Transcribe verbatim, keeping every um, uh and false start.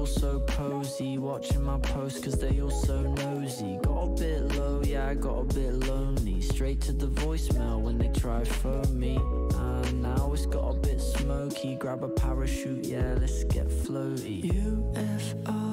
all so cozy, watching my posts cause they all so nosy. Got a bit low, yeah, I got a bit lonely. Straight to the voicemail when they try phone me. And now it's got a bit smoky. Grab a parachute, yeah, let's get floaty. U F O